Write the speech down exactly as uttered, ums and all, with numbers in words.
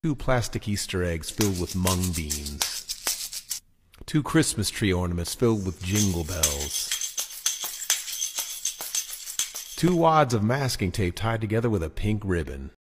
Two plastic Easter eggs filled with mung beans. Two Christmas tree ornaments filled with jingle bells. Two wads of masking tape tied together with a pink ribbon.